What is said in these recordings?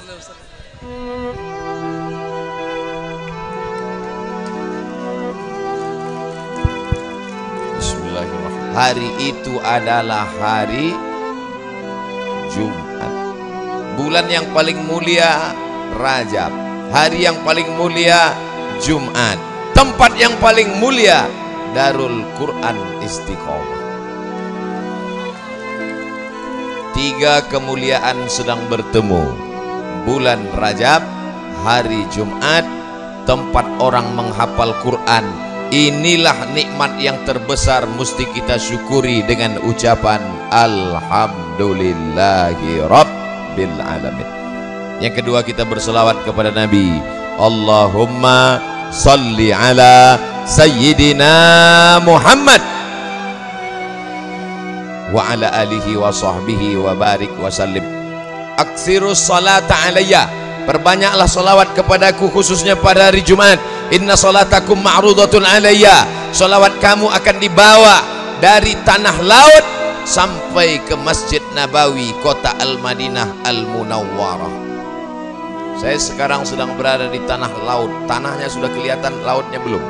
Bismillahirrahmanirrahim. Hari itu adalah hari Jumat. Bulan yang paling mulia Rajab. Hari yang paling mulia Jumat. Tempat yang paling mulia Darul Quran Istiqomah. Tiga kemuliaan sedang bertemu. Bulan Rajab, hari Jumat, tempat orang menghafal Quran. Inilah nikmat yang terbesar, mesti kita syukuri dengan ucapan Alhamdulillahi Rabbil Alamin. Yang kedua, kita berselawat kepada Nabi. Allahumma salli ala Sayyidina Muhammad wa ala alihi wa sahbihi wa barik wa sallim. Aksirus salata alayya, perbanyaklah salawat kepadaku khususnya pada hari Jumat. Inna salatakum ma'rudatun alayya, salawat kamu akan dibawa dari tanah laut sampai ke Masjid Nabawi, kota Al-Madinah Al-Munawwarah. Saya sekarang sedang berada di tanah laut. Tanahnya sudah kelihatan, lautnya belum.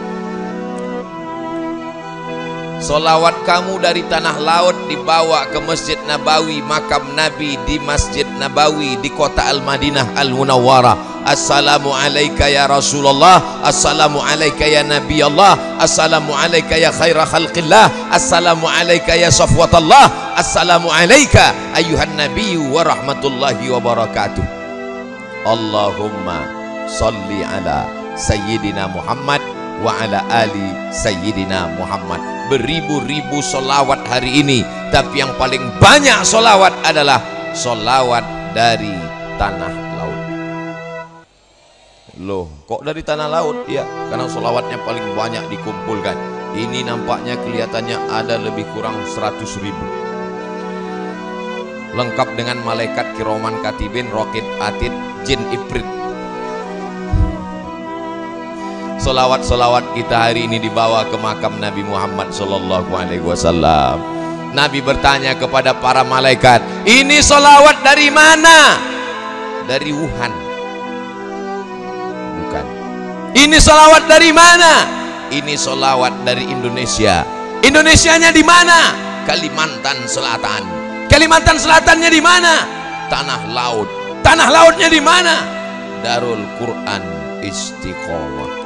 Salawat kamu dari tanah laut dibawa ke Masjid Nabawi, makam Nabi di Masjid Nabawi di kota Al-Madinah Al-Munawwarah. Assalamu alayka ya Rasulullah, assalamu alayka ya Nabi Allah, assalamu alayka ya khaira khalqillah, assalamu alayka ya safwatallah, assalamu alayka ayuhan nabiyyu wa rahmatullahi wa barakatuh. Allahumma salli ala Sayyidina Muhammad wa ala ali Sayyidina Muhammad. Beribu-ribu solawat hari ini, tapi yang paling banyak solawat adalah solawat dari tanah laut. Loh, kok dari tanah laut? Ya, karena solawatnya paling banyak dikumpulkan. Ini nampaknya kelihatannya ada lebih kurang 100.000, lengkap dengan malaikat kiroman katibin, rokit atid, jin ifrit. Solawat-solawat kita hari ini dibawa ke makam Nabi Muhammad Sallallahu Alaihi Wasallam. Nabi bertanya kepada para malaikat, ini solawat dari mana? Dari Wuhan? Bukan. Ini solawat dari mana? Ini solawat dari Indonesia. Indonesianya di mana? Kalimantan Selatan. Kalimantan Selatannya di mana? Tanah laut. Tanah lautnya di mana? Darul Quran Istiqomah.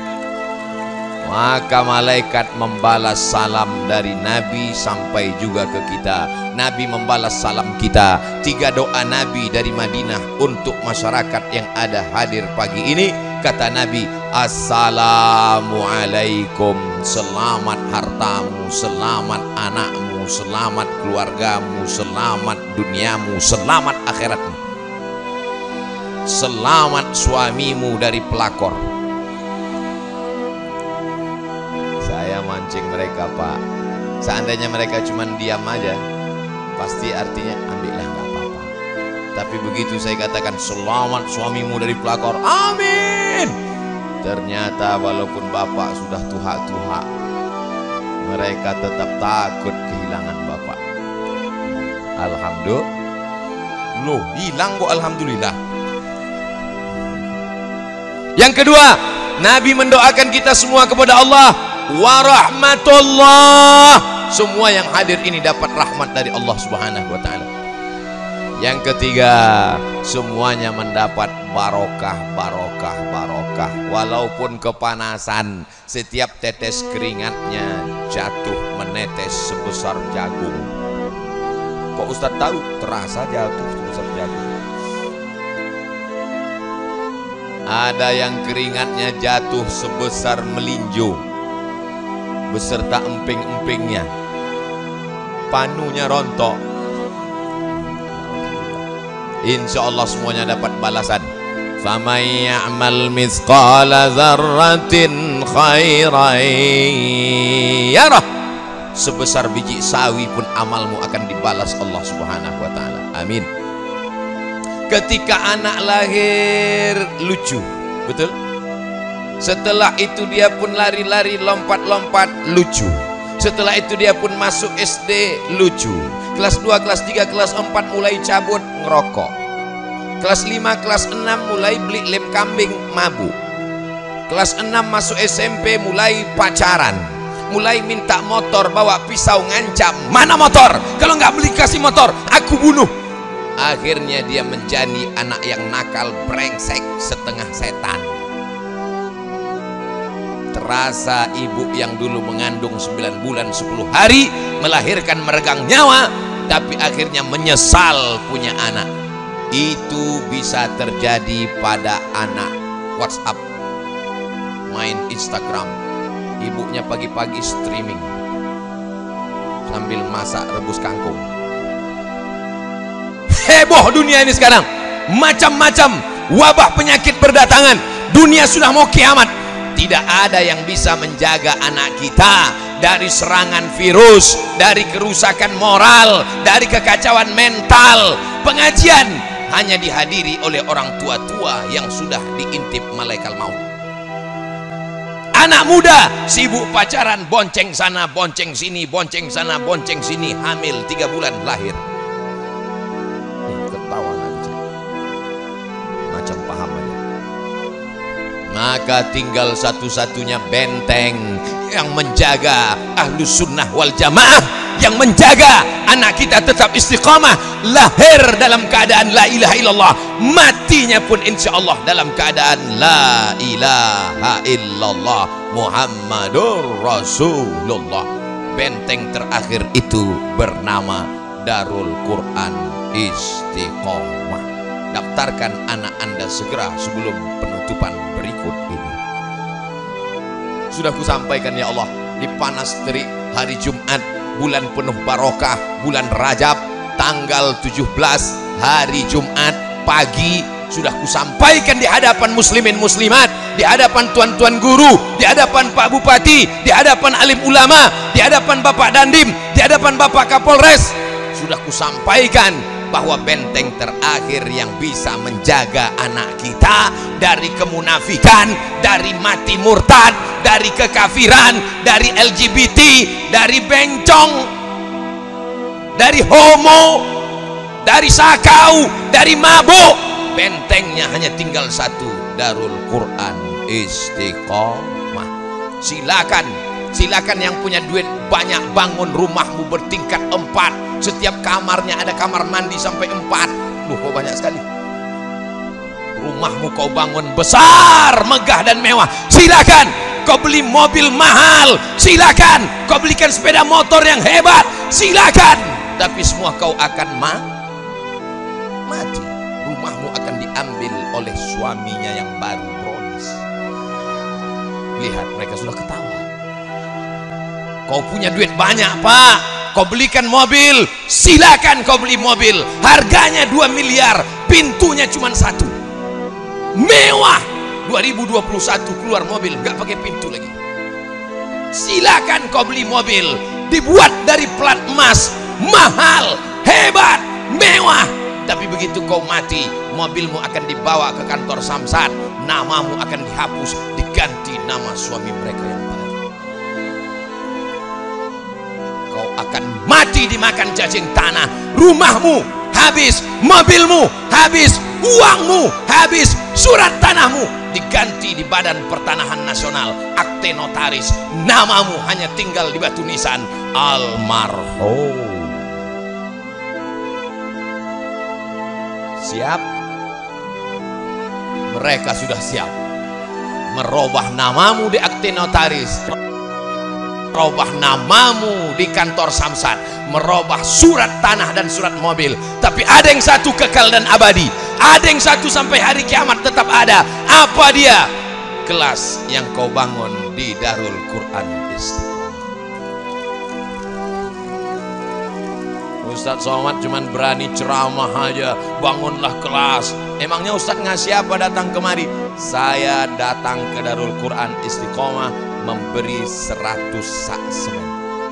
Maka malaikat membalas salam dari Nabi sampai juga ke kita. Nabi membalas salam kita. 3 doa Nabi dari Madinah untuk masyarakat yang ada hadir pagi ini. Kata Nabi, Assalamualaikum, selamat hartamu, selamat anakmu, selamat keluargamu, selamat duniamu, selamat akhiratmu, selamat suamimu dari pelakor. Saya mancing mereka, Pak. Seandainya mereka cuma diam aja, pasti artinya ambillah, nggak apa-apa. Tapi begitu saya katakan selamat suamimu dari pelakor, amin, ternyata walaupun bapak sudah tua-tua, mereka tetap takut kehilangan bapak. Alhamdulillah. Loh, hilang kok alhamdulillah. Yang kedua, Nabi mendoakan kita semua kepada Allah warahmatullah. Semua yang hadir ini dapat rahmat dari Allah Subhanahu wa ta'ala. Yang ketiga, semuanya mendapat barokah, barokah, barokah. Walaupun kepanasan, setiap tetes keringatnya jatuh menetes sebesar jagung. Kok Ustaz tahu? Terasa jatuh sebesar jagung. Ada yang keringatnya jatuh sebesar melinjo beserta emping-empingnya, panunya rontok. Insya Allah semuanya dapat balasan. Faman ya'mal mithqala dzarratin khairan yarah. Sebesar biji sawi pun amalmu akan dibalas Allah Subhanahu wa ta'ala. Amin. Ketika anak lahir lucu, betul? Setelah itu dia pun lari-lari, lompat-lompat, lucu. Setelah itu dia pun masuk SD, lucu. Kelas 2, kelas 3, kelas 4 mulai cabut, ngerokok. Kelas 5, kelas 6 mulai beli lem kambing, mabuk. Kelas 6 masuk SMP mulai pacaran, mulai minta motor, bawa pisau ngancam, mana motor, kalau nggak beli kasih motor aku bunuh. Akhirnya dia menjadi anak yang nakal, brengsek, setengah setan. Terasa ibu yang dulu mengandung 9 bulan 10 hari, melahirkan meregang nyawa, tapi akhirnya menyesal punya anak. Itu bisa terjadi pada anak WhatsApp, main Instagram, ibunya pagi-pagi streaming sambil masak rebus kangkung. Heboh dunia ini sekarang, macam-macam wabah penyakit berdatangan, dunia sudah mau kiamat. Tidak ada yang bisa menjaga anak kita dari serangan virus, dari kerusakan moral, dari kekacauan mental. Pengajian hanya dihadiri oleh orang tua-tua yang sudah diintip malaikat maut. Anak muda sibuk pacaran, bonceng sana, bonceng sini, bonceng sana, bonceng sini, hamil 3 bulan lahir. Ketawa aja, macam paham aja. Maka tinggal satu-satunya benteng yang menjaga Ahlus Sunnah wal Jamaah, yang menjaga anak kita tetap istiqamah, lahir dalam keadaan la ilaha illallah, matinya pun insya Allah dalam keadaan la ilaha illallah Muhammadur Rasulullah. Benteng terakhir itu bernama Darul Quran Istiqomah. Daftarkan anak Anda segera sebelum penutupan berikut ini. Sudah kusampaikan ya Allah, di panas terik hari Jumat, bulan penuh barokah, bulan Rajab, tanggal 17 hari Jumat pagi, sudah kusampaikan di hadapan muslimin muslimat, di hadapan tuan-tuan guru, di hadapan Pak Bupati, di hadapan alim ulama, di hadapan Bapak Dandim, di hadapan Bapak Kapolres. Sudah kusampaikan bahwa benteng terakhir yang bisa menjaga anak kita dari kemunafikan, dari mati murtad, dari kekafiran, dari LGBT, dari bencong, dari homo, dari sakau, dari mabuk, bentengnya hanya tinggal satu, Darul Quran Istiqomah. Silakan yang punya duit banyak, bangun rumahmu bertingkat 4, setiap kamarnya ada kamar mandi sampai 4. Kok banyak sekali. Rumahmu kau bangun besar, megah dan mewah, silakan. Kau beli mobil mahal, silakan. Kau belikan sepeda motor yang hebat, silakan. Tapi semua kau akan mati. Rumahmu akan diambil oleh suaminya yang baru bronis. Lihat, mereka sudah ketawa. Kau punya duit banyak Pak, kau belikan mobil, silakan kau beli mobil, harganya 2 miliar, pintunya cuma 1, mewah. 2021 keluar mobil nggak pakai pintu lagi. Silakan kau beli mobil, dibuat dari plat emas, mahal, hebat, mewah. Tapi begitu kau mati, mobilmu akan dibawa ke kantor Samsat, namamu akan dihapus, diganti nama suami mereka yang baru. Kau akan mati dimakan cacing tanah. Rumahmu habis, mobilmu habis, uangmu habis, surat tanahmu diganti di Badan Pertanahan Nasional, akte notaris, namamu hanya tinggal di batu nisan almarhum. Siap? Mereka sudah siap merubah namamu di akte notaris, merubah namamu di kantor Samsat, merubah surat tanah dan surat mobil. Tapi ada yang satu kekal dan abadi, ada yang satu sampai hari kiamat tetap ada. Apa dia? Kelas yang kau bangun di Darul Quran Istiqomah. Ustadz Somad cuman berani ceramah aja, bangunlah kelas. Emangnya Ustadz ngasih apa datang kemari? Saya datang ke Darul Quran Istiqomah memberi 100 sak semen,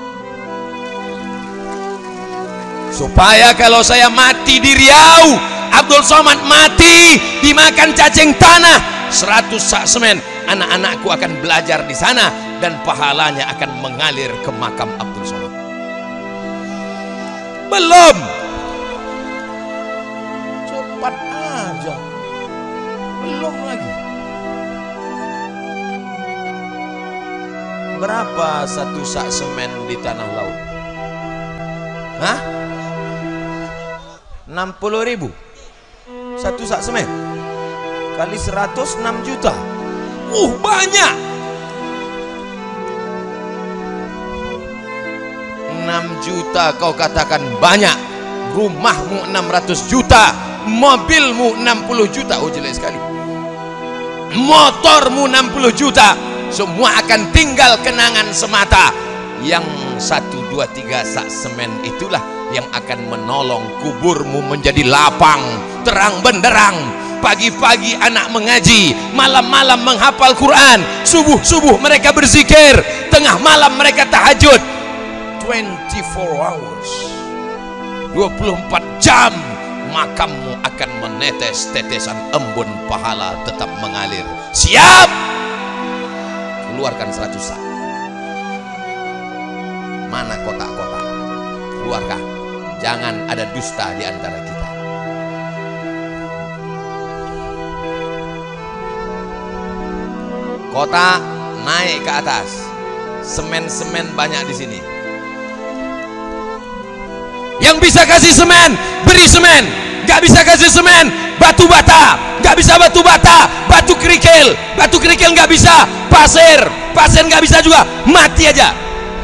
supaya kalau saya mati di Riau, Abdul Somad mati dimakan cacing tanah, 100 sak semen, anak-anakku akan belajar di sana dan pahalanya akan mengalir ke makam Abdul Somad. Belum, cepat aja. Belum lagi. Berapa satu sak semen di tanah laut? Hah? 60.000 satu sak semen kali 100, 6 juta. Banyak. 6 juta kau katakan banyak. Rumahmu 600 juta, mobilmu 60 juta. Jelek sekali. Motormu 60 juta. Semua akan tinggal kenangan semata. Yang 1, 2, 3 sak semen itulah yang akan menolong kuburmu menjadi lapang, terang benderang. Pagi-pagi anak mengaji, malam-malam menghafal Quran, subuh-subuh mereka berzikir, tengah malam mereka tahajud. 24 hours, 24 jam makammu akan menetes tetesan embun pahala tetap mengalir. Siap? Keluarkan 100 sak. Mana kotak-kotak? Keluarkan. Jangan ada dusta di antara kita. Kotak naik ke atas. Semen-semen banyak di sini. Yang bisa kasih semen, beri semen. Gak bisa kasih semen, batu bata. Gak bisa batu bata, batu kerikil. Batu kerikil gak bisa. Pasir gak bisa juga. Mati aja.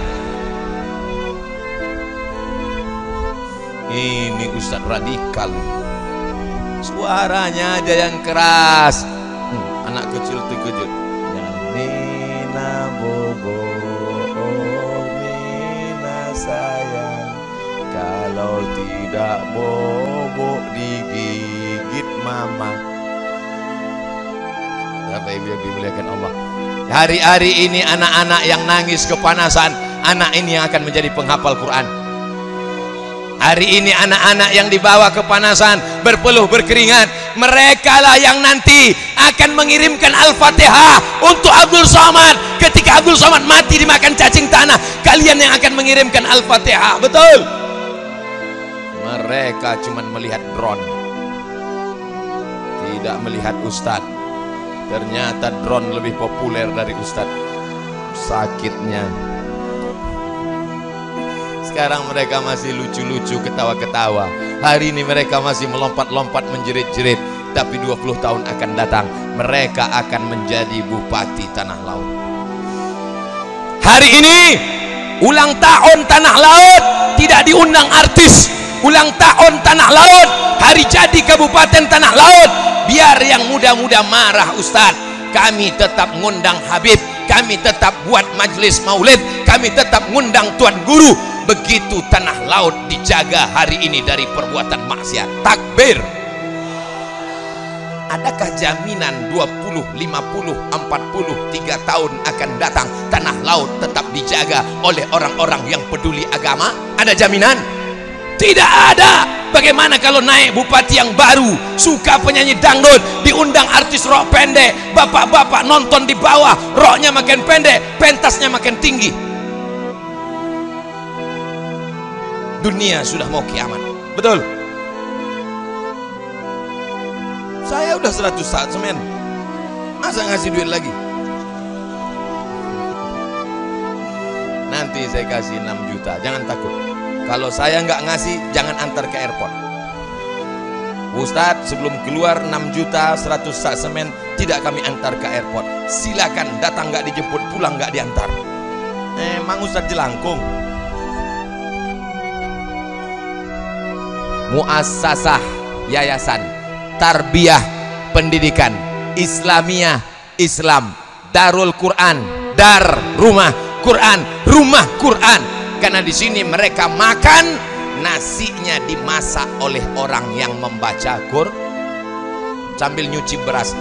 Ini Ustadz radikal. Suaranya aja yang keras. Anak kecil terkejut. Nina bobo, oh Nina sayang, kalau tidak bobo digigit mama. Bapak Ibu yang dimuliakan Allah, hari-hari ini anak-anak yang nangis kepanasan, anak ini yang akan menjadi penghafal Quran. Hari ini anak-anak yang dibawa kepanasan, berpeluh berkeringat, mereka lah yang nanti akan mengirimkan Al-Fatihah untuk Abdul Somad. Ketika Abdul Somad mati dimakan cacing tanah, kalian yang akan mengirimkan Al-Fatihah. Betul? Mereka cuma melihat drone, tidak melihat Ustadz. Ternyata drone lebih populer dari Ustadz. Sakitnya sekarang mereka masih lucu-lucu, ketawa-ketawa. Hari ini mereka masih melompat-lompat, menjerit-jerit. Tapi 20 tahun akan datang, mereka akan menjadi bupati tanah laut. Hari ini ulang tahun tanah laut, tidak diundang artis. Ulang tahun tanah laut, hari jadi kabupaten tanah laut. Biar yang muda-muda marah Ustadz, kami tetap ngundang Habib, kami tetap buat majelis maulid, kami tetap ngundang tuan guru. Begitu tanah laut dijaga hari ini dari perbuatan maksiat. Takbir. Adakah jaminan 20, 50, 40, 3 tahun akan datang tanah laut tetap dijaga oleh orang-orang yang peduli agama? Ada jaminan? Tidak ada. Bagaimana kalau naik bupati yang baru, suka penyanyi dangdut, diundang artis rok pendek, bapak-bapak nonton di bawah, roknya makin pendek, pentasnya makin tinggi. Dunia sudah mau kiamat. Betul? Saya udah 100 sak semen, masa ngasih duit lagi? Nanti saya kasih 6 juta. Jangan takut. Kalau saya nggak ngasih, jangan antar ke airport. Ustadz, sebelum keluar 6 juta 100 sak semen tidak kami antar ke airport. Silakan datang, nggak dijemput, pulang nggak diantar. Emang Ustadz jelangkung? Muassasah yayasan tarbiyah pendidikan Islamiyah Islam, Darul Quran, dar rumah Quran, rumah Quran. Karena di sini mereka makan nasinya dimasak oleh orang yang membaca Quran sambil nyuci beras.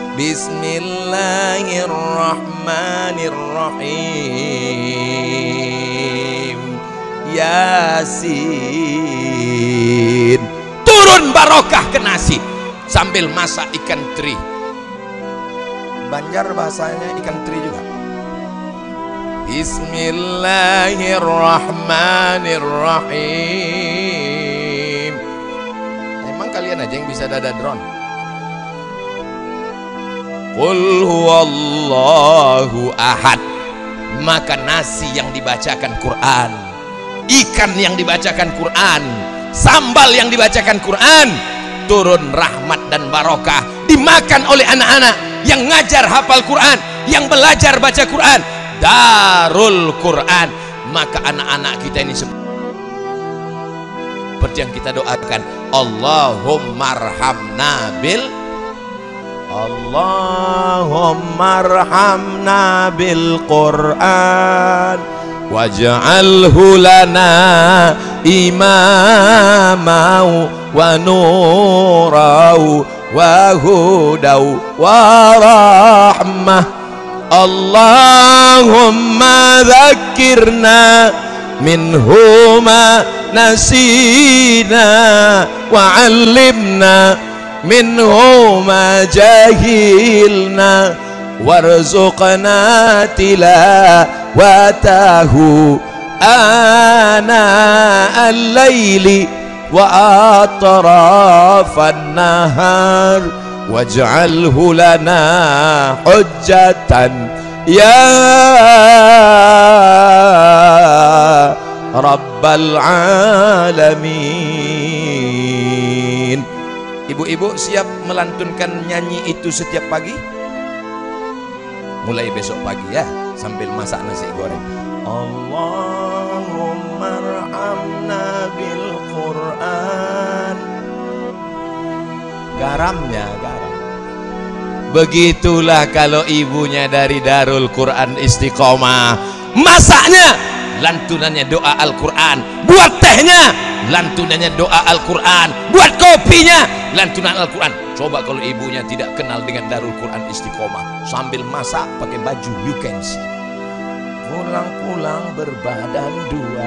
Bismillahirrahmanirrahim. Yasin. Turun barokah ke nasi sambil masak ikan teri. Banjar bahasanya ikan teri juga. Bismillahirrahmanirrahim. Emang kalian aja yang bisa dada drone? Qul huwallahu ahad. Maka nasi yang dibacakan Quran, ikan yang dibacakan Quran, sambal yang dibacakan Quran, turun rahmat dan barokah, dimakan oleh anak-anak yang ngajar hafal Quran, yang belajar baca Quran, Darul Quran. Maka anak-anak kita ini seperti yang kita doakan, Allahumma arhamna bil Quran waj'alhu lana imamau wa nurau wa hudau wa rahmah. Allahumma dhakkirna minhu ma nasina wa 'allimna minhu ma jahilna warzuqna tilawatahu ana al-laili wa atrafan nahar waj'alhu lana hujjatan ya rabbal alamin. Ibu-ibu siap melantunkan nyanyi itu setiap pagi? Mulai besok pagi ya, sambil masak nasi goreng. Allahumma arhamna bil Quran. Garamnya garam. Begitulah kalau ibunya dari Darul Quran Istiqomah, masaknya lantunannya doa Al-Quran, buat tehnya lantunannya doa Al-Quran, buat kopinya lantunan Al-Quran. Coba kalau ibunya tidak kenal dengan Darul Quran Istiqomah, sambil masak pakai baju you can see, pulang-pulang berbadan dua,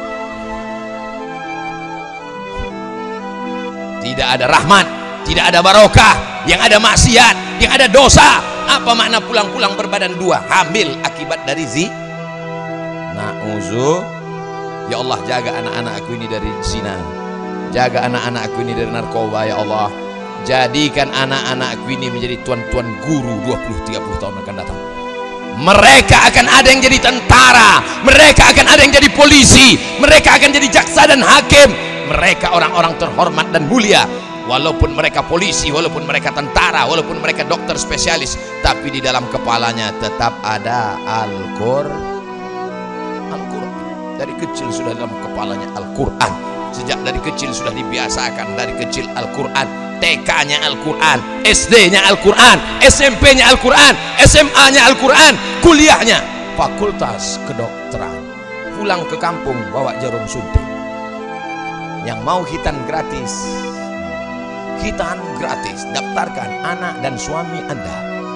tidak ada rahmat, tidak ada barokah, yang ada maksiat, yang ada dosa. Apa makna pulang-pulang berbadan dua? Hamil akibat dari na'uzu. Ya Allah, jaga anak-anakku ini dari zina, jaga anak-anakku ini dari narkoba. Ya Allah, jadikan anak-anakku ini menjadi tuan-tuan guru 20-30 tahun akan datang. Mereka akan ada yang jadi tentara, mereka akan ada yang jadi polisi, mereka akan jadi jaksa dan hakim. Mereka orang-orang terhormat dan mulia. Walaupun mereka polisi, walaupun mereka tentara, walaupun mereka dokter spesialis, tapi di dalam kepalanya tetap ada Al-Quran. Dari kecil sudah dalam kepalanya Al-Quran. Sejak dari kecil sudah dibiasakan dari kecil Al-Quran. TK-nya Al-Quran, SD-nya Al-Quran, SMP-nya Al-Quran, SMA-nya Al-Quran, kuliahnya fakultas kedokteran. Pulang ke kampung bawa jarum suntik. Yang mau khitan gratis, khitan gratis, daftarkan anak dan suami Anda.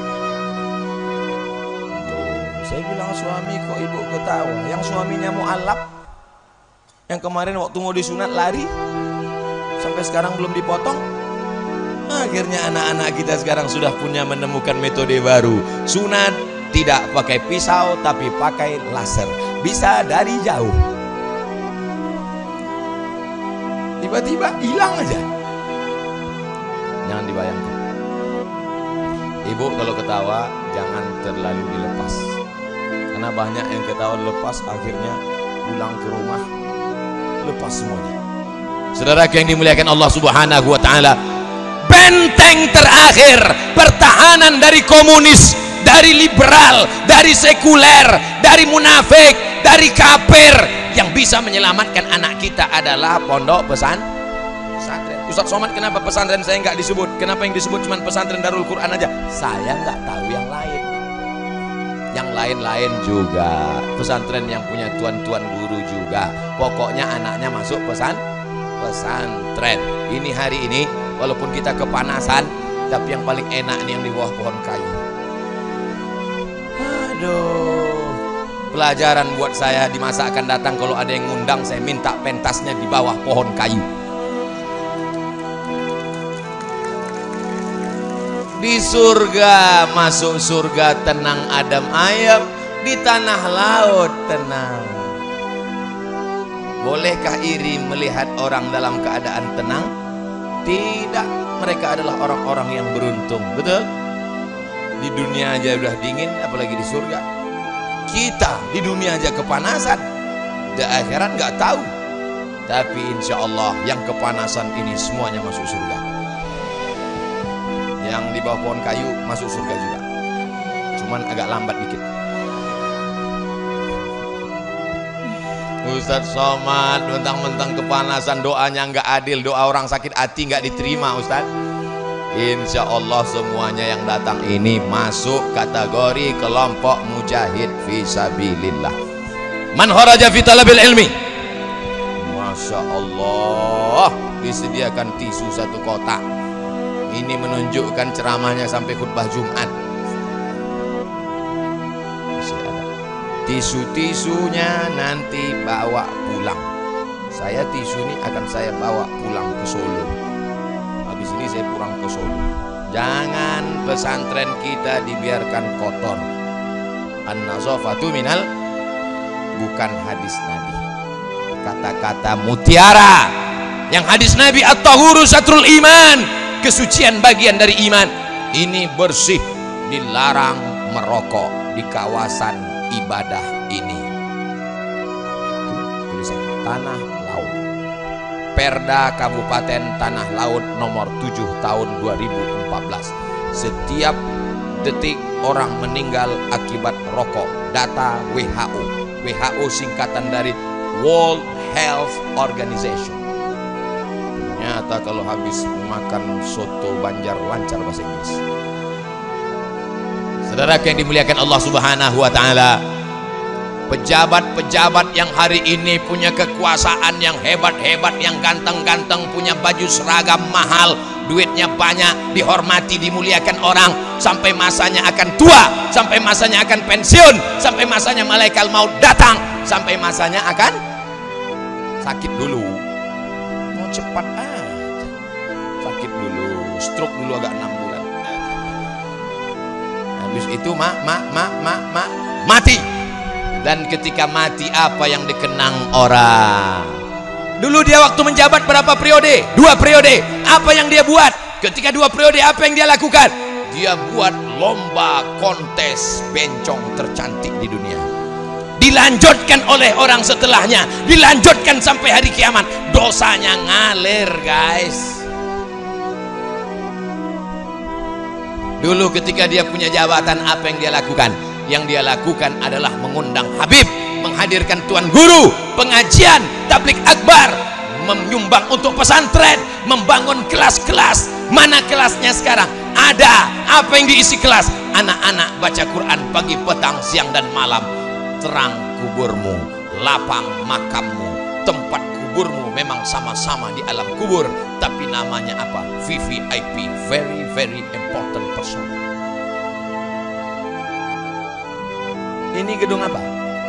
Saya bilang, suami kok ibu ketawa? Yang suaminya mu'alaf, yang kemarin waktu mau disunat lari, sampai sekarang belum dipotong. Akhirnya anak-anak kita sekarang sudah punya menemukan metode baru. Sunat tidak pakai pisau tapi pakai laser, bisa dari jauh. Tiba-tiba hilang aja. Jangan dibayangkan. Ibu kalau ketawa jangan terlalu dilepas, karena banyak yang ketawa lepas, akhirnya pulang ke rumah lepas semuanya. Saudara yang dimuliakan Allah Subhanahu wa taala, benteng terakhir pertahanan dari komunis, dari liberal, dari sekuler, dari munafik, dari kafir, yang bisa menyelamatkan anak kita adalah pondok pesantren. Ustaz Somad, kenapa pesantren saya nggak disebut? Kenapa yang disebut cuma pesantren Darul Quran aja? Saya nggak tahu yang lain. Yang lain-lain juga pesantren yang punya tuan-tuan guru juga. Pokoknya anaknya masuk pesantren. Ini hari ini walaupun kita kepanasan, tapi yang paling enak nih yang di bawah pohon kayu. Aduh, pelajaran buat saya di masa akan datang. Kalau ada yang ngundang, saya minta pentasnya di bawah pohon kayu. Di surga, masuk surga tenang adem ayem, di tanah laut tenang. Bolehkah iri melihat orang dalam keadaan tenang? Tidak, mereka adalah orang-orang yang beruntung. Betul? Di dunia aja udah dingin, apalagi di surga. Kita di dunia aja kepanasan, di akhirat nggak tahu. Tapi insya Allah yang kepanasan ini semuanya masuk surga. Yang di bawah pohon kayu masuk surga juga, cuman agak lambat dikit. Ustadz Somad mentang-mentang kepanasan doanya nggak adil, doa orang sakit hati nggak diterima Ustadz. Insya Allah semuanya yang datang ini masuk kategori kelompok mujahid fisabilillah. Man kharaja fi talabil ilmi, Masya Allah, disediakan tisu 1 kotak. Ini menunjukkan ceramahnya sampai khutbah Jumat. Tisu-tisunya nanti bawa pulang. Saya tisu ini akan saya bawa pulang ke Solo. Habis ini saya pulang ke Solo. Jangan pesantren kita dibiarkan kotor. An-nazafatu minal, bukan hadis Nabi. Kata-kata mutiara. Yang hadis Nabi at-tahuru satrul iman, kesucian bagian dari iman. Ini bersih, dilarang merokok di kawasan ibadah ini. Tulisan Tanah Laut, Perda Kabupaten Tanah Laut nomor 7 tahun 2014. Setiap detik orang meninggal akibat rokok. Data WHO. WHO singkatan dari World Health Organization. Ternyata kalau habis makan soto Banjar lancar bahasa Inggris. Saudara yang dimuliakan Allah Subhanahu wa taala, pejabat-pejabat yang hari ini punya kekuasaan yang hebat-hebat, yang ganteng-ganteng, punya baju seragam mahal, duitnya banyak, dihormati, dimuliakan orang, sampai masanya akan tua, sampai masanya akan pensiun, sampai masanya malaikat maut datang, sampai masanya akan sakit dulu. Mau cepat aja, sakit dulu, stroke dulu agak 6 bulan. Habis itu mati. Dan ketika mati, apa yang dikenang orang? Dulu dia waktu menjabat berapa periode? 2 periode. Apa yang dia buat? Ketika 2 periode, apa yang dia lakukan? Dia buat lomba kontes bencong tercantik di dunia. Dilanjutkan oleh orang setelahnya, dilanjutkan sampai hari kiamat. Dosanya ngalir, guys. Dulu ketika dia punya jabatan, apa yang dia lakukan? Yang dia lakukan adalah mengundang Habib, menghadirkan tuan guru, pengajian, tablik akbar, menyumbang untuk pesantren, membangun kelas-kelas. Mana kelasnya sekarang? Ada. Apa yang diisi kelas? Anak-anak baca Quran pagi, petang, siang dan malam. Terang kuburmu, lapang makammu. Tempat kuburmu memang sama-sama di alam kubur, tapi namanya apa? VVIP, very very important person. Ini gedung apa?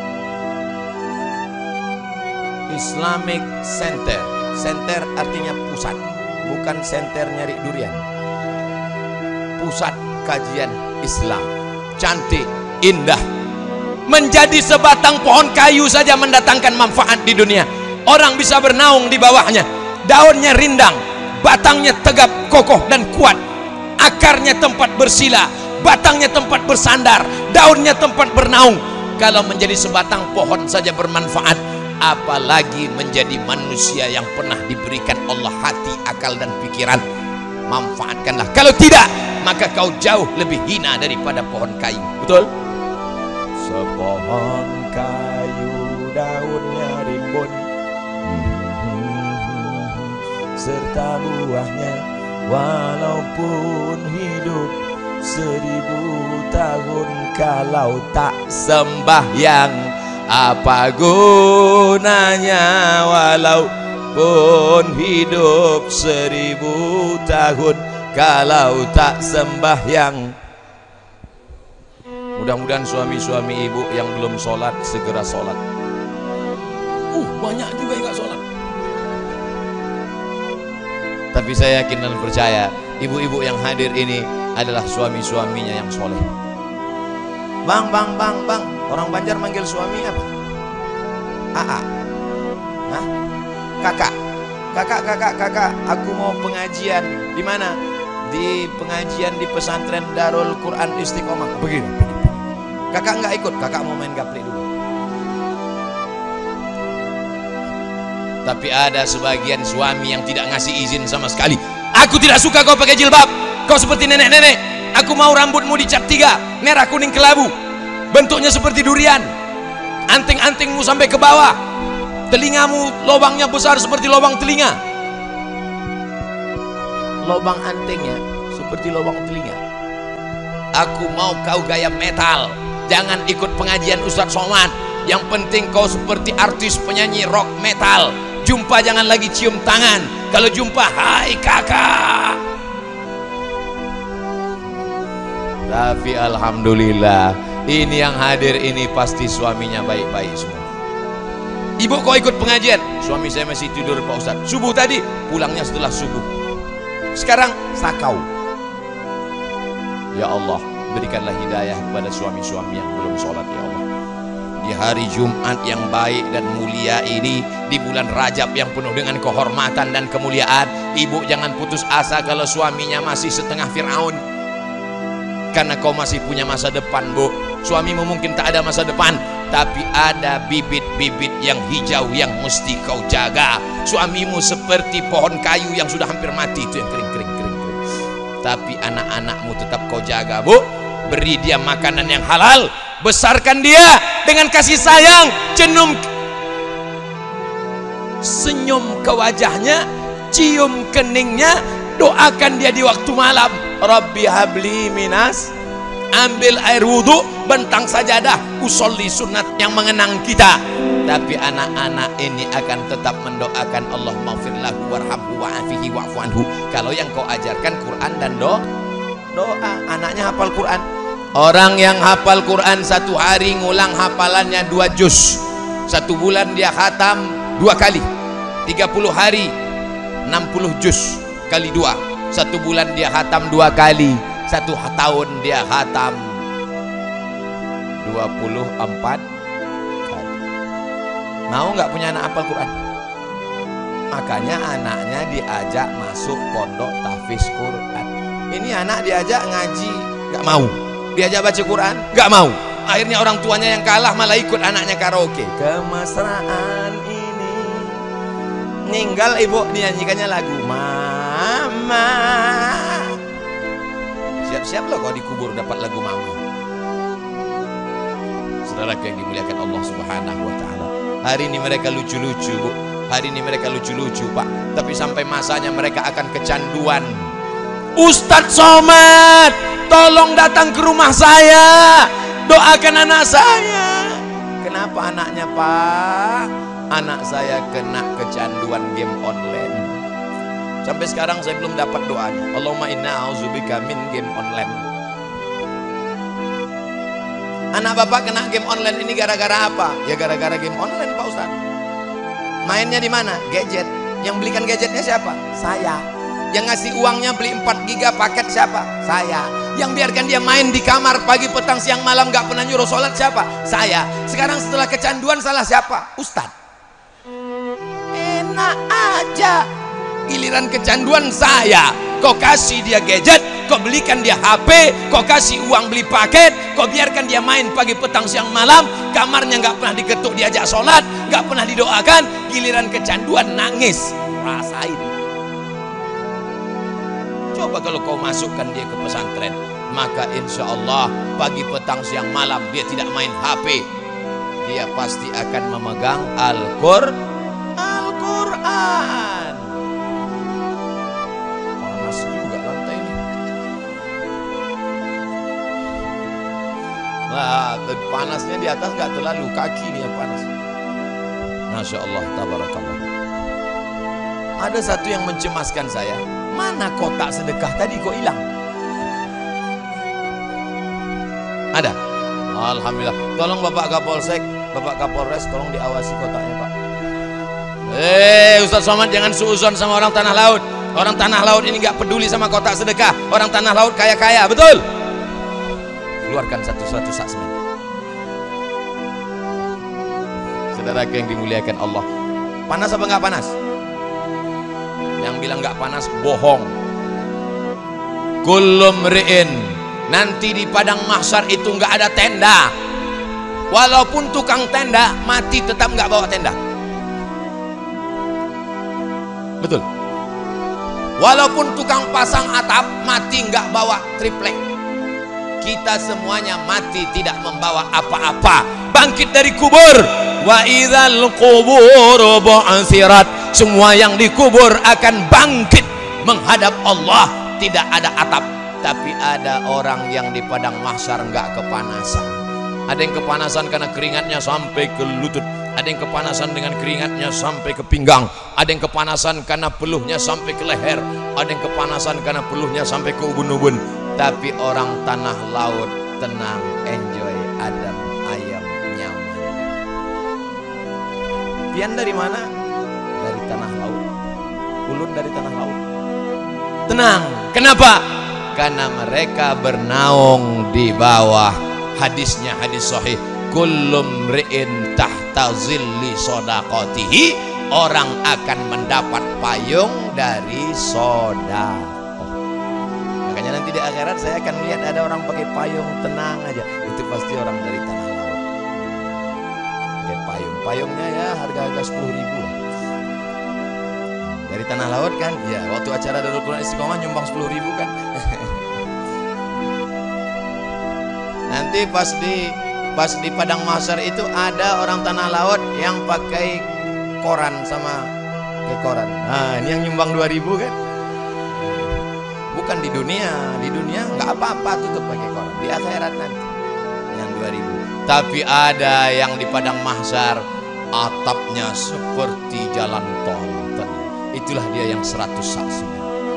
Islamic Center. Center artinya pusat, bukan center nyari durian. Pusat kajian Islam, cantik, indah. Menjadi sebatang pohon kayu saja mendatangkan manfaat di dunia. Orang bisa bernaung di bawahnya. Daunnya rindang, batangnya tegap, kokoh dan kuat. Akarnya tempat bersila, batangnya tempat bersandar, daunnya tempat bernaung. Kalau menjadi sebatang pohon saja bermanfaat, apalagi menjadi manusia yang pernah diberikan Allah hati, akal dan pikiran. Manfaatkanlah. Kalau tidak, maka kau jauh lebih hina daripada pohon kayu. Betul? Sepohon kayu daunnya rimbun, serta buahnya walaupun hidup 1000 tahun, kalau tak sembahyang apa gunanya? Walaupun hidup 1000 tahun, kalau tak sembahyang. Mudah-mudahan suami-suami ibu yang belum sholat segera sholat. Banyak juga yang gak sholat. Tapi saya yakin dan percaya ibu-ibu yang hadir ini adalah suami-suaminya yang soleh. Bang, orang Banjar manggil suami apa? AA. Hah? Kakak. Kakak, aku mau pengajian. Di mana? di pengajian di pesantren Darul Quran Istiqomah begini. Kakak nggak ikut, kakak mau main gaplek dulu. Tapi ada sebagian suami yang tidak ngasih izin sama sekali. Aku tidak suka kau pakai jilbab, kau seperti nenek-nenek. Aku mau rambutmu dicat 3, merah kuning kelabu, bentuknya seperti durian, anting-antingmu sampai ke bawah, telingamu lubangnya besar seperti lubang telinga, lubang antingnya seperti lubang telinga. Aku mau kau gaya metal, jangan ikut pengajian Ustadz Somad. Yang penting kau seperti artis penyanyi rock metal. Jumpa jangan lagi cium tangan, kalau jumpa hai kakak. Tapi alhamdulillah ini yang hadir ini pasti suaminya baik-baik semua. Ibu kau ikut pengajian, suami saya masih tidur Pak Ustadz. Subuh tadi pulangnya setelah subuh, sekarang sakau. Ya Allah, berikanlah hidayah kepada suami-suami yang belum sholat ya Allah. Di hari Jumat yang baik dan mulia ini, di bulan Rajab yang penuh dengan kehormatan dan kemuliaan, ibu jangan putus asa kalau suaminya masih setengah Fir'aun, karena kau masih punya masa depan bu. Suamimu mungkin tak ada masa depan, tapi ada bibit-bibit yang hijau yang mesti kau jaga. Suamimu seperti pohon kayu yang sudah hampir mati, itu yang kering. Tapi anak-anakmu tetap kau jaga bu. Beri dia makanan yang halal, besarkan dia dengan kasih sayang, senyum ke wajahnya, cium keningnya, doakan dia di waktu malam. Rabbi habli minas, ambil air wudhu, bentang sajadah, usolli sunat yang mengenang kita. Tapi anak-anak ini akan tetap mendoakan Allah maghfirlahu warhamhu wa'afihi wa'fu anhu. Kalau yang kau ajarkan Quran dan doa, anaknya hafal Quran. Orang yang hafal Quran satu hari ngulang hafalannya 2 juz, 1 bulan dia khatam 2 kali, 30 hari 60 juz kali 2, 1 bulan dia khatam 2 kali, 1 tahun dia khatam 24 kali. Mau nggak punya anak hafal Quran? Makanya anaknya diajak masuk pondok tahfiz Quran. Ini anak diajak ngaji nggak mau, diajak baca Quran nggak mau. Akhirnya orang tuanya yang kalah malah ikut anaknya karaoke. Kemesraan ini ninggal ibu dinyanyikannya lagu Mama. Siap-siap loh kalau dikubur dapat lagu Mama. Saudara yang dimuliakan Allah Subhanahu wa taala, hari ini mereka lucu-lucu bu, hari ini mereka lucu-lucu pak, tapi sampai masanya mereka akan kecanduan. Ustadz Somad, tolong datang ke rumah saya, doakan anak saya. Kenapa anaknya pak? Anak saya kena kecanduan game online. Sampai sekarang saya belum dapat doanya. Allahumma inna a'udzubika min game online. Anak bapak kena game online ini gara-gara apa? Ya gara-gara game online pak Ustadz. Mainnya di mana? Gadget. Yang belikan gadgetnya siapa? Saya. Yang ngasih uangnya beli 4 giga paket siapa? Saya. Yang biarkan dia main di kamar pagi petang siang malam gak pernah nyuruh sholat siapa? Saya. Sekarang setelah kecanduan salah siapa? Ustadz. Enak aja, giliran kecanduan saya. Kau kasih dia gadget, kau belikan dia HP, kau kasih uang beli paket, kau biarkan dia main pagi petang siang malam, kamarnya gak pernah diketuk diajak sholat, gak pernah didoakan. Giliran kecanduan nangis. Rasain. Coba kalau kau masukkan dia ke pesantren, maka insya Allah pagi petang siang malam dia tidak main HP, dia pasti akan memegang Al-Quran. Panas juga lantai ini. Nah, panasnya di atas nggak terlalu, kaki ini yang panas. Masya Allah, tabarakallah. Ada satu yang mencemaskan saya. Mana kotak sedekah tadi kok hilang? Ada? Alhamdulillah. Tolong Bapak Kapolsek, Bapak Kapolres, tolong diawasi kotaknya Pak. Ustadz Somad jangan suuzon sama orang tanah laut. Orang tanah laut ini gak peduli sama kotak sedekah. Orang tanah laut kaya-kaya, betul? Keluarkan satu sak semen. Saudara yang dimuliakan Allah, panas apa gak panas? Yang bilang gak panas bohong. kullu mri'in, nanti di padang mahsyar itu nggak ada tenda. Walaupun tukang tenda mati tetap nggak bawa tenda. Betul. Walaupun tukang pasang atap mati nggak bawa triplek. Kita semuanya mati tidak membawa apa-apa. Bangkit dari kubur. Wa idzal qubur bu'tsirat, semua yang dikubur akan bangkit menghadap Allah. Tidak ada atap, tapi ada orang yang di padang mahsyar nggak kepanasan. Ada yang kepanasan karena keringatnya sampai ke lutut, ada yang kepanasan dengan keringatnya sampai ke pinggang, ada yang kepanasan karena peluhnya sampai ke leher, ada yang kepanasan karena peluhnya sampai ke ubun-ubun. Tapi orang tanah laut tenang, enjoy, adem, ayam, nyaman. Pian dari mana? Dari tanah laut. Ulun dari tanah laut. Tenang. Kenapa? Karena mereka bernaung di bawah. Hadisnya hadis sahih, kullu mri'in tahta zilli shadaqatihi, orang akan mendapat payung dari sedekah. Makanya nanti di akhirat saya akan lihat ada orang pakai payung, tenang aja, itu pasti orang dari tanah laut. Pakai payung, payungnya ya harga-harga 10.000 lah. Dari tanah laut kan, ya waktu acara Darul Quran Istiqomah nyumbang 10.000 kan. Nanti pas di padang mahsyar itu ada orang tanah laut yang pakai koran sama koran. Nah, ini yang nyumbang 2.000 kan? Bukan di dunia nggak apa-apa tutup pakai koran. Di akhirat nanti yang 2.000. Tapi ada yang di padang mahsyar atapnya seperti jalan tol. Itulah dia yang 100 saksi.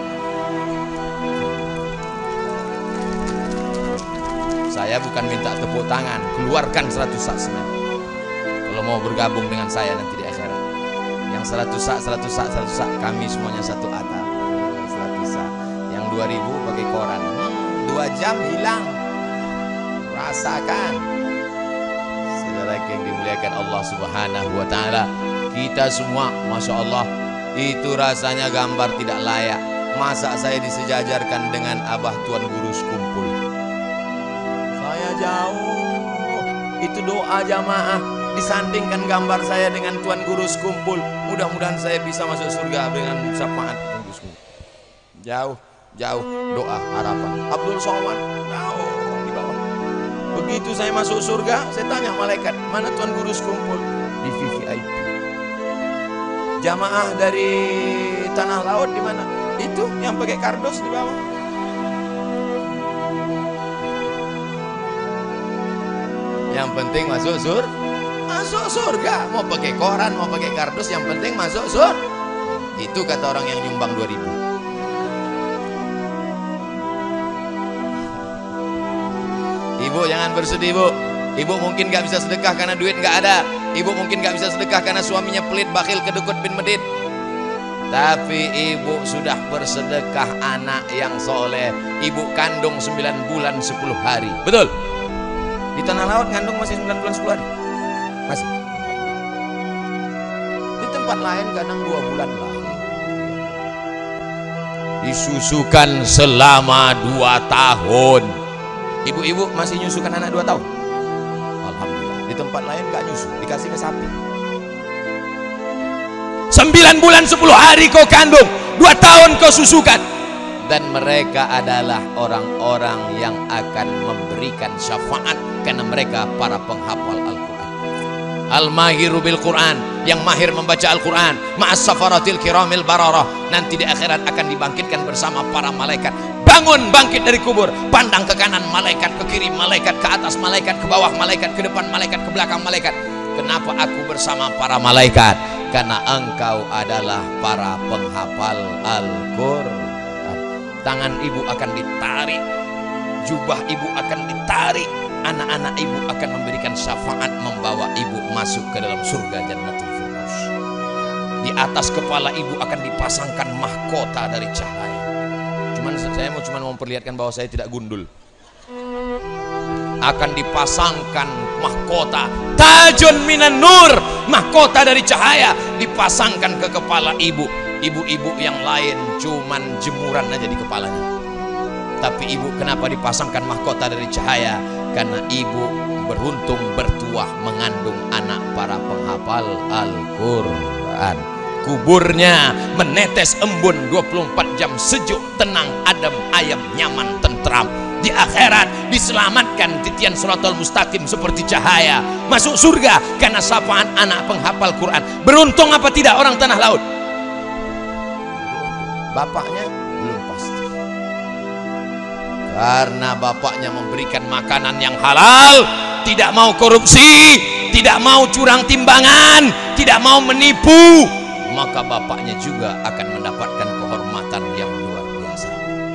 Saya bukan minta tepuk tangan, keluarkan 100 sak semen. Kalau mau bergabung dengan saya nanti di akhirat. Yang 100 sak, kami semuanya satu atap. 100 sak. Yang 2.000 pakai koran. 2 jam hilang. Rasakan. Saudara yang dimuliakan Allah Subhanahu wa taala, kita semua Masya Allah, itu rasanya gambar tidak layak. Masa saya disejajarkan dengan Abah Tuan Guru Sekumpul? Jauh itu doa jamaah, disandingkan gambar saya dengan Tuan Guru Sekumpul. Mudah-mudahan saya bisa masuk surga dengan syafaat Tuan Guru Sekumpul. Jauh doa harapan Abdul Somad jauh di bawah. Begitu saya masuk surga, saya tanya malaikat, mana Tuan Guru Sekumpul? Di VVIP. Jamaah dari tanah laut di mana? Itu yang pakai kardus di bawah. Yang penting masuk surga. Mau pakai koran, mau pakai kardus, yang penting masuk surga. Itu kata orang yang nyumbang 2.000. Ibu jangan bersedih, Bu. Ibu mungkin gak bisa sedekah karena duit gak ada. Ibu mungkin gak bisa sedekah karena suaminya pelit, bakhil, kedekut bin medit. Tapi ibu sudah bersedekah anak yang soleh. Ibu kandung 9 bulan 10 hari. Betul? Di tanah laut ngandung masih 9 bulan 10 hari. Masih. Di tempat lain kadang 2 bulan lah. Disusukan selama 2 tahun. Ibu-ibu masih nyusukan anak 2 tahun? Alhamdulillah. Di tempat lain gak nyusu, dikasih ke sapi. 9 bulan 10 hari kau kandung, 2 tahun kau susukan. Dan mereka adalah orang-orang yang akan memberikan syafaat karena mereka para penghafal Al-Quran. Al-mahiru bil Quran, yang mahir membaca Al-Quran, ma'as safaratil kiramil bararah, nanti di akhirat akan dibangkitkan bersama para malaikat. Bangun, bangkit dari kubur, pandang ke kanan malaikat, ke kiri malaikat, ke atas malaikat, ke bawah malaikat, ke depan malaikat, ke belakang malaikat. Kenapa aku bersama para malaikat? Karena engkau adalah para penghafal Al-Quran. Tangan ibu akan ditarik, jubah ibu akan ditarik, anak-anak ibu akan memberikan syafaat membawa ibu masuk ke dalam surga Jannatul Firdaus. Di atas kepala ibu akan dipasangkan mahkota dari cahaya. Saya mau memperlihatkan bahwa saya tidak gundul. Akan dipasangkan mahkota tajun minan nur, mahkota dari cahaya dipasangkan ke kepala ibu. Ibu-ibu yang lain cuman jemuran aja di kepalanya. Tapi ibu kenapa dipasangkan mahkota dari cahaya? Karena ibu beruntung bertuah mengandung anak para penghafal Al-Quran. Kuburnya menetes embun 24 jam, sejuk, tenang, adem, ayem, nyaman, tentram. Di akhirat diselamatkan titian siratal mustaqim seperti cahaya, masuk surga karena sapaan anak penghafal Quran. Beruntung apa tidak orang tanah laut? Bapaknya belum pasti, karena bapaknya memberikan makanan yang halal, tidak mau korupsi, tidak mau curang timbangan, tidak mau menipu, maka bapaknya juga akan mendapatkan kehormatan yang luar biasa.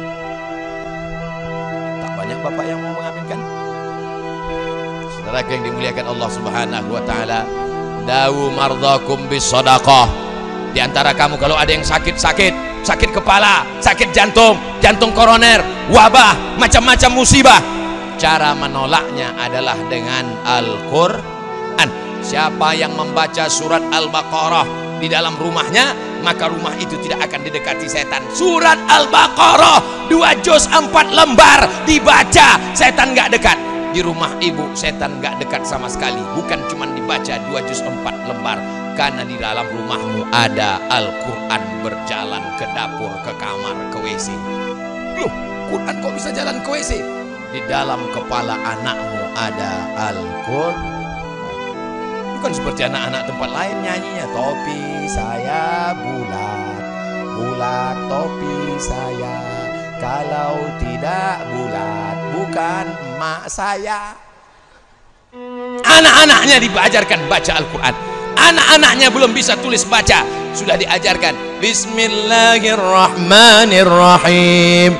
Tak banyak bapak yang mau mengaminkan. Saudara yang dimuliakan Allah Subhanahu wa taala, dawu mardhakum bis shadaqah. Di antara kamu kalau ada yang sakit kepala, sakit jantung, jantung koroner, wabah, macam-macam musibah, cara menolaknya adalah dengan Al-Quran. Siapa yang membaca surat Al-Baqarah di dalam rumahnya, maka rumah itu tidak akan didekati setan. Surat Al-Baqarah 2 juz 4 lembar dibaca, setan gak dekat. Di rumah ibu setan gak dekat sama sekali. Bukan cuma dibaca 2 juz 4 lembar, karena di dalam rumahmu ada Al-Quran berjalan ke dapur, ke kamar, ke WC. Loh, Quran kok bisa jalan ke WC? Di dalam kepala anakmu ada Al-Quran. Bukan seperti anak-anak tempat lain nyanyinya, topi saya bulat, bulat topi saya, kalau tidak bulat bukan emak saya. Anak-anaknya diajarkan baca Al-Quran. Anak-anaknya belum bisa tulis baca, sudah diajarkan Bismillahirrahmanirrahim.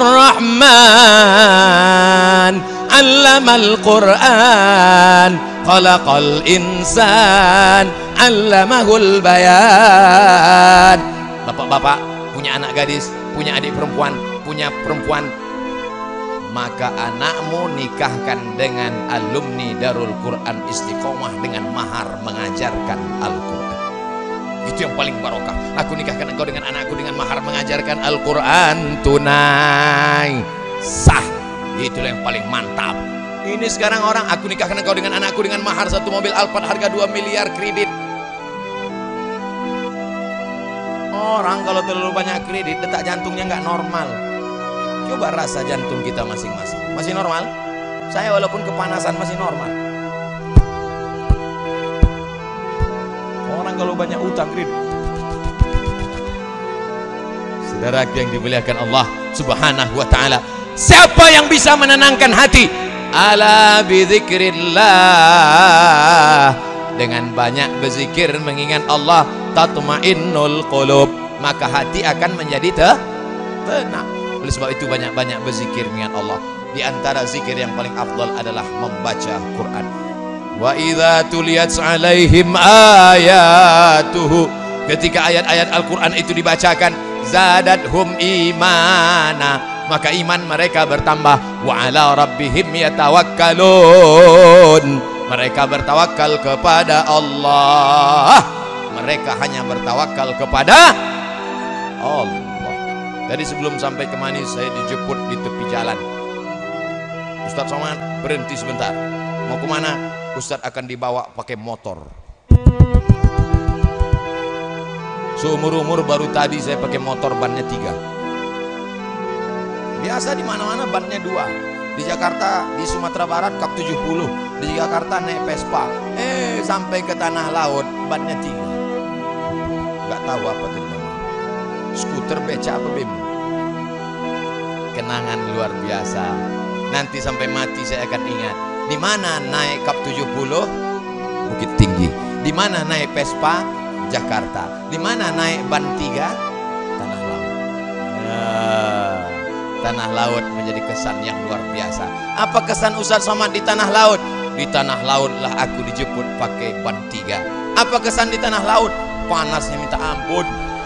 Ar-Rahman 'allamal Qur'an, khalaqal insan, 'allamahul bayan. Bapak-bapak punya anak gadis, punya adik perempuan, punya perempuan, maka anakmu nikahkan dengan alumni Darul Quran Istiqomah dengan mahar mengajarkan Al-Quran. Itu yang paling barokah. Aku nikahkan engkau dengan anakku dengan mahar mengajarkan Al-Quran tunai sah. Itulah yang paling mantap. Ini sekarang orang, aku nikahkan engkau dengan anakku dengan mahar 1 mobil Alphard harga 2 miliar kredit. Orang kalau terlalu banyak kredit, detak jantungnya nggak normal. Coba rasa jantung kita masing-masing. Masih normal? Saya walaupun kepanasan masih normal. Orang kalau banyak utang kredit. Saudara yang dimuliakan Allah Subhanahu wa taala, siapa yang bisa menenangkan hati? Ala bidzikrillah, dengan banyak berzikir mengingat Allah, tatmainnul qulub, maka hati akan menjadi tenang. Oleh sebab itu banyak-banyak berzikir mengingat Allah. Di antara zikir yang paling afdal adalah membaca Quran. Wa idza tuliyat 'alaihim ayatuhu, ketika ayat-ayat Al-Quran itu dibacakan, zadathum imana, maka iman mereka bertambah. Wa 'ala rabbihim yatawakkalun, mereka bertawakal kepada Allah. Mereka hanya bertawakal kepada Allah. Jadi sebelum sampai ke Manis, saya dijemput di tepi jalan. Ustadz Somad, berhenti sebentar. Mau kemana? Ustadz akan dibawa pakai motor. Seumur-umur baru tadi saya pakai motor bannya 3. Biasa di mana-mana bannya 2. Di Jakarta, di Sumatera Barat kap 70. Di Jakarta naik Vespa. Sampai ke tanah laut bannya 3. Gak tahu apa tadi. Skuter, beca apa BEM. Kenangan luar biasa. Nanti sampai mati saya akan ingat. Di mana naik kap 70? Bukit Tinggi. Di mana naik Vespa? Jakarta. Di mana naik ban 3? Tanah Laut. Tanah Laut menjadi kesan yang luar biasa. Apa kesan Ustadz Somad di Tanah Laut? Di Tanah Laut lah aku dijemput pakai ban 3. Apa kesan di Tanah Laut? Panasnya minta ampun.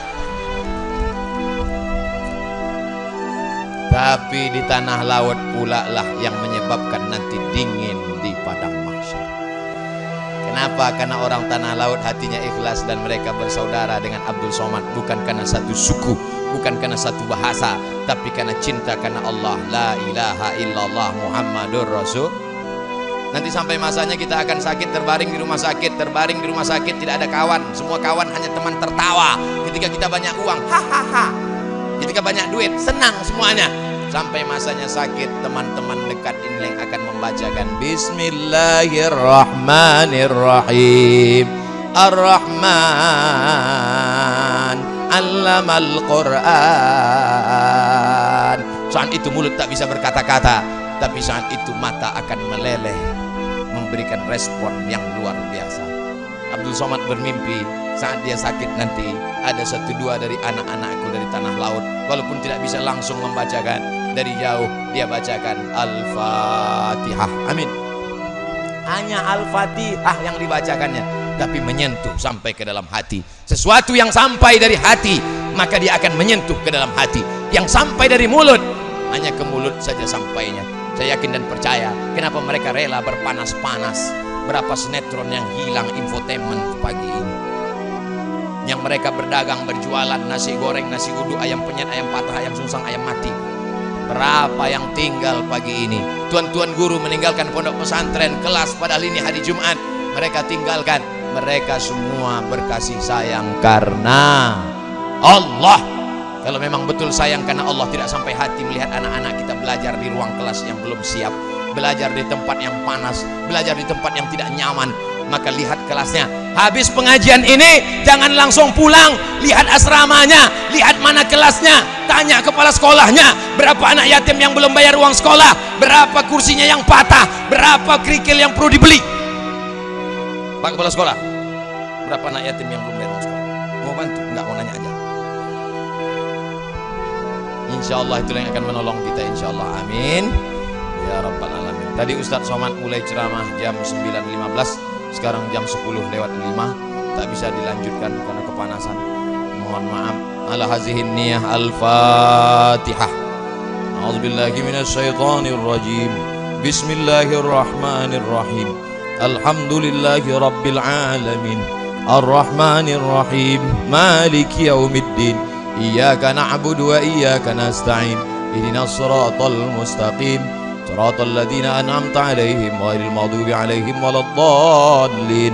Tapi di tanah laut pula lah yang menyebabkan nanti dingin di padang mahsyar. Kenapa? Karena orang tanah laut hatinya ikhlas dan mereka bersaudara dengan Abdul Somad, bukan karena satu suku, bukan karena satu bahasa, tapi karena cinta karena Allah. La ilaha illallah Muhammadur Rasul. Nanti sampai masanya kita akan sakit, terbaring di rumah sakit, tidak ada kawan, semua kawan hanya teman tertawa. Ketika kita banyak uang, hahaha. Ketika banyak duit, senang semuanya. Sampai masanya sakit, teman-teman dekat ini yang akan membacakan Bismillahirrahmanirrahim. Ar-Rahman Allamal Quran. Saat itu mulut tak bisa berkata-kata, tapi saat itu mata akan meleleh, memberikan respon yang luar biasa. Abdul Somad bermimpi saat dia sakit nanti ada 1-2 dari anak-anakku dari tanah laut, walaupun tidak bisa langsung membacakan, dari jauh dia bacakan Al-Fatihah. Amin. Hanya Al-Fatihah yang dibacakannya, tapi menyentuh sampai ke dalam hati. Sesuatu yang sampai dari hati, maka dia akan menyentuh ke dalam hati. Yang sampai dari mulut, hanya ke mulut saja sampainya. Saya yakin dan percaya kenapa mereka rela berpanas-panas. Berapa sinetron yang hilang infotainment pagi ini, yang mereka berdagang, berjualan nasi goreng, nasi uduk, ayam penyet, ayam patah, ayam sungsang, ayam mati. Berapa yang tinggal pagi ini. Tuan-tuan guru meninggalkan pondok pesantren, kelas, padahal ini hari Jumat, mereka tinggalkan. Mereka semua berkasih sayang karena Allah. Kalau memang betul sayang karena Allah, tidak sampai hati melihat anak-anak kita belajar di ruang kelas yang belum siap, belajar di tempat yang panas, belajar di tempat yang tidak nyaman. Maka lihat kelasnya. Habis pengajian ini jangan langsung pulang, lihat asramanya, lihat mana kelasnya, tanya kepala sekolahnya, berapa anak yatim yang belum bayar uang sekolah, berapa kursinya yang patah, berapa kerikil yang perlu dibeli. Pak kepala sekolah, berapa anak yatim yang belum bayar uang sekolah? Mau bantu? Enggak, mau nanya aja. Insyaallah itu yang akan menolong kita, insyaallah. Amin ya rabbal alamin. Tadi Ustadz Somad mulai ceramah jam 9.15, sekarang jam 10:05, tak bisa dilanjutkan karena kepanasan. Mohon maaf. Ala hazihin niyah. Al-Fatihah. A'udzubillahi minasyaitonir rajim. Bismillahirrahmanirrahim. Alhamdulillahi rabbil alamin. Ar-Rahmanir Rahim. Maliki yaumiddin. Iyyaka na'budu wa iyyaka nasta'in. Ihdinas siratal mustaqim. Siratal ladzina an'amta 'alaihim ghairil maghdubi 'alaihim waladdallin.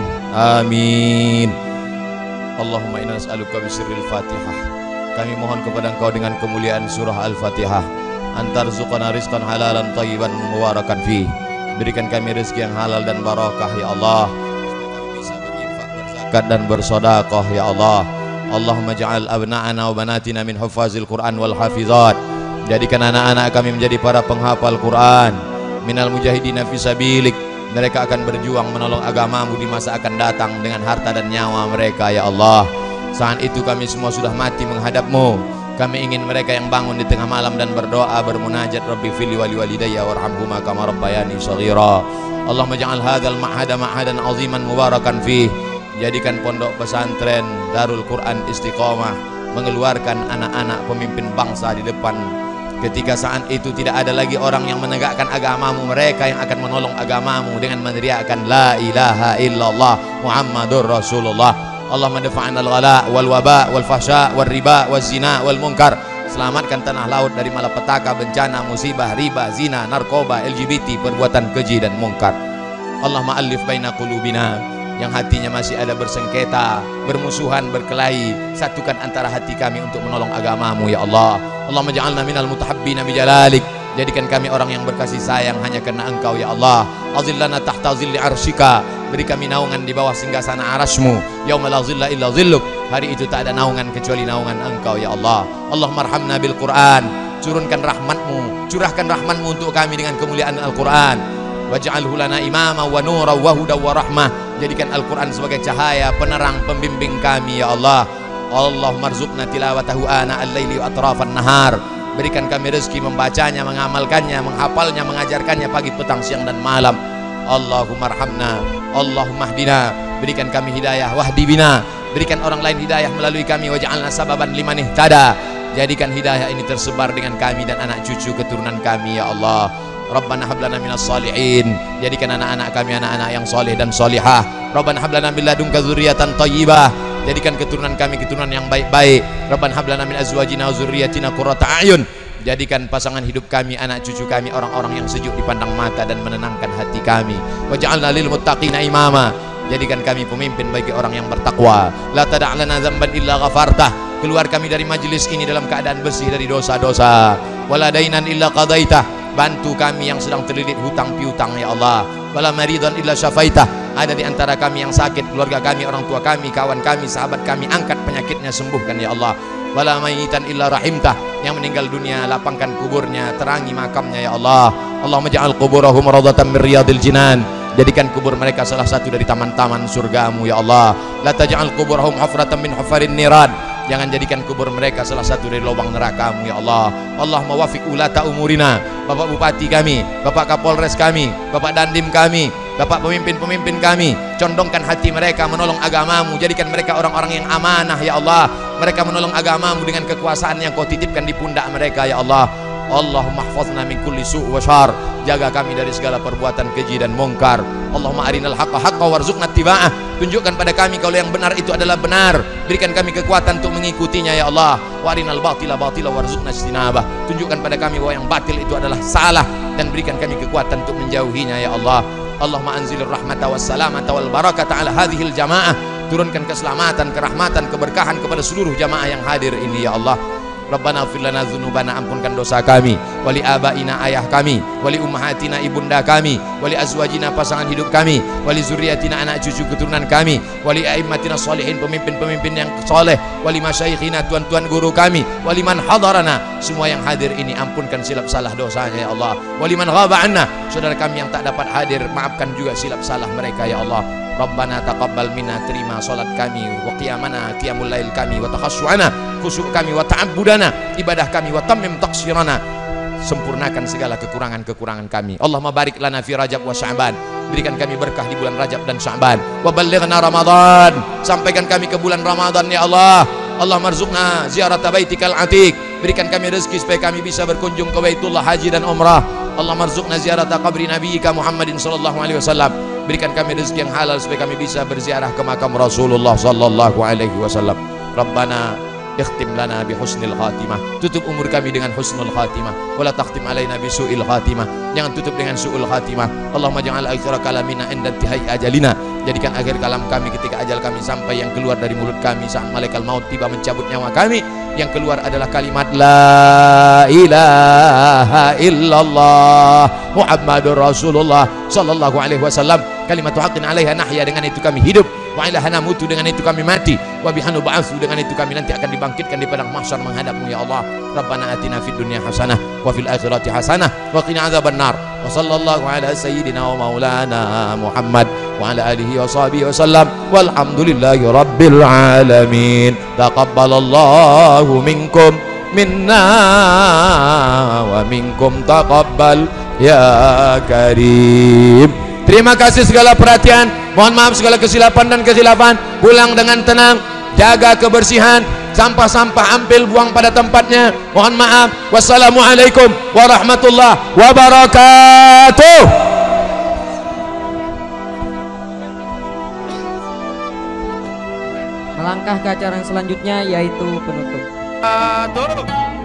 Amin. Allahumma inna nas'aluka bisirril Fatihah. Kami mohon kepada Engkau dengan kemuliaan surah Al-Fatihah, antarzuqana rizqan halalan thayyiban mubarakan fi. Berikan kami rezeki yang halal dan barakah ya Allah, supaya kami bisa berinfak, berzakat dan bersedekah ya Allah. Allahumma ja'al abna'ana wa banatina min hufazil Quran wal hafizat. Jadikan anak-anak kami menjadi para penghafal Quran, minal mujahidina fisabilik. Mereka akan berjuang menolong agamamu di masa akan datang dengan harta dan nyawa mereka ya Allah. Saat itu kami semua sudah mati menghadapmu. Kami ingin mereka yang bangun di tengah malam dan berdoa, bermunajat, Rabbi fili wali walidayya warhamhuma kama rabbayani shaghira. Allahumma ja'al hadzal ma'hada ma'hadan 'aziman mubarakan fih. Jadikan pondok pesantren Darul Quran Istiqomah mengeluarkan anak-anak pemimpin bangsa di depan. Ketika saat itu tidak ada lagi orang yang menegakkan agamamu, mereka yang akan menolong agamamu dengan meneriakkan la ilaha illallah Muhammadur Rasulullah. Allahumma dafa'na al-ghala wal waba wal fahsya wal riba wal zina wal munkar. Selamatkan tanah laut dari malapetaka, bencana, musibah, riba, zina, narkoba, LGBT, perbuatan keji dan munkar. Allahumma alif baina qulubina. Yang hatinya masih ada bersengketa, bermusuhan, berkelahi, satukan antara hati kami untuk menolong agamamu ya Allah. Allahumma ja'alna minal mutahabbina bijalalik. Jadikan kami orang yang berkasih sayang hanya karena Engkau ya Allah. Azillana tahta zilli arsyika. Beri kami naungan di bawah singgahsana arasmu. Yauma la zilla illa zilluk. Hari itu tak ada naungan kecuali naungan Engkau ya Allah. Allahumma arhamna bil Quran. Turunkan rahmatmu, curahkan rahmatmu untuk kami dengan kemuliaan Al-Quran. Waj'alhu lana imama wa nura wa huda wa rahmah. Jadikan Al-Quran sebagai cahaya, penerang, pembimbing kami ya Allah. Allahumma rzuqna tilawatahu ana al-laili wa atrafan nahar. Berikan kami rezeki membacanya, mengamalkannya, menghafalnya, mengajarkannya pagi, petang, siang dan malam. Allahumma arhamna, Allahumma hdina. Berikan kami hidayah, wahdi bina. Berikan orang lain hidayah melalui kami. Waj'alna sababan liman ihtada. Jadikan hidayah ini tersebar dengan kami dan anak cucu keturunan kami ya Allah. Rabbana hablana minas salihin. Jadikan anak-anak kami anak-anak yang soleh dan solihah. Rabbana hablana min ladunka dzurriatan thayyibah. jadikan keturunan kami keturunan yang baik-baik. Rabbana hab lana min azwajina wa dzurriyyatina qurrata a'yun, jadikan pasangan hidup kami, anak cucu kami orang-orang yang sejuk dipandang mata dan menenangkan hati kami. Waj'alna lil muttaqina imama, jadikan kami pemimpin bagi orang yang bertakwa. La tada' lana dzamban illa ghafartah, keluar kami dari majelis ini dalam keadaan bersih dari dosa-dosa. Wala dainan illa qadaitah, bantu kami yang sedang terlilit hutang piutang ya Allah. Wala maridan illa syafaitah, ada di antara kami yang sakit, keluarga kami, orang tua kami, kawan kami, sahabat kami, angkat penyakitnya, sembuhkan ya Allah. Wala mayitan illa rahimtah, yang meninggal dunia lapangkan kuburnya, terangi makamnya ya Allah. Allahumma ja'al quburahum rawdatan min riyadil jinan, jadikan kubur mereka salah satu dari taman-taman surgamu ya Allah. La taj'al quburahum hufratan min hufarin niran, jangan jadikan kubur mereka salah satu dari lubang neraka-Mu ya Allah. Allahumma wafiq ulata umurina, Bapak Bupati kami, Bapak Kapolres kami, Bapak Dandim kami, Bapak pemimpin-pemimpin kami, condongkan hati mereka menolong agama-Mu, jadikan mereka orang-orang yang amanah ya Allah. Mereka menolong agama-Mu dengan kekuasaan yang Kau titipkan di pundak mereka ya Allah. Allahumma hafazna min kulli su' wa syar, jaga kami dari segala perbuatan keji dan mungkar. Allahumma arinal haqqa haqqa warzuqna ittiba'ah, tunjukkan pada kami kalau yang benar itu adalah benar, berikan kami kekuatan untuk mengikutinya ya Allah. Wa arinal batila batila warzuqna ijtinabah, tunjukkan pada kami bahwa yang batil itu adalah salah dan berikan kami kekuatan untuk menjauhinya ya Allah. Allahumma anzilir rahmata was salamata wal barakata ala hadhil jamaah, turunkan keselamatan, kerahmatan, keberkahan kepada seluruh jamaah yang hadir ini ya Allah. Rabbana ighfir lana dzunubana, ampunkan dosa kami, wali abaina ayah kami, wali ummahatina ibunda kami, wali azwajina pasangan hidup kami, wali zurriyatina anak cucu keturunan kami, wali aimmatina sholihin pemimpin-pemimpin yang soleh, wali masyayikhina tuan-tuan guru kami, wali man hadarana, semua yang hadir ini ampunkan silap salah dosanya ya Allah. Wali man ghaba anna, saudara kami yang tak dapat hadir maafkan juga silap salah mereka ya Allah. Rabbana taqabbal minna, terima salat kami, wa qiyamana, qiyamul lail kami, wa takhasyu'ana, khusyuk kami, wa ta'abbudana, ibadah kami, wa tammim taqsirana, sempurnakan segala kekurangan-kekurangan kami. Allahumma barik lana fi Rajab wa Sya'ban, berikan kami berkah di bulan Rajab dan Sya'ban. Wa ballighna Ramadan, sampaikan kami ke bulan Ramadan ya Allah. Allahumma rzuqna ziyarata baitikal atiq, berikan kami rezeki supaya kami bisa berkunjung ke Baitullah haji dan umrah. Allahumma rzuqna ziyarata qabri nabiyyika Muhammadin sallallahu alaihi wasallam, berikan kami rezeki yang halal supaya kami bisa berziarah ke makam Rasulullah sallallahu alaihi wasallam. Rabbana ikhtim lana bi husnil khatimah, tutup umur kami dengan husnul khatimah, wala takhtim alaina bi su'il khatimah, jangan tutup dengan su'ul khatimah. Allahumma ja'al akhira kalamina inda intihai ajalina, jadikan akhir kalam kami ketika ajal kami sampai, yang keluar dari mulut kami saat malaikat maut tiba mencabut nyawa kami, yang keluar adalah kalimat la ilaha illallah Muhammadur Rasulullah sallallahu alaihi wasallam. Kalimatu haqqin 'alaiha nahya, dengan itu kami hidup, wa 'alaiha namutu, dengan itu kami mati, wa bihanu ba'atsu, dengan itu kami nanti akan dibangkitkan di padang mahsyar menghadap-Mu ya Allah. Rabbana atina fid dunya hasanah wa fil akhirati hasanah wa qina adzabannar. Wa sallallahu ala sayyidina wa maulana Muhammad wa ala alihi wa sahbihi wa sallam, walhamdulillahi rabbil alamin. Taqabbalallahu minkum minna wa minkum taqabbal ya karim. Terima kasih segala perhatian, mohon maaf segala kesilapan dan kesilapan. Pulang dengan tenang, jaga kebersihan, sampah-sampah ambil buang pada tempatnya. Mohon maaf. Wassalamualaikum warahmatullahi wabarakatuh. Melangkah ke acara yang selanjutnya, yaitu penutup. Turun.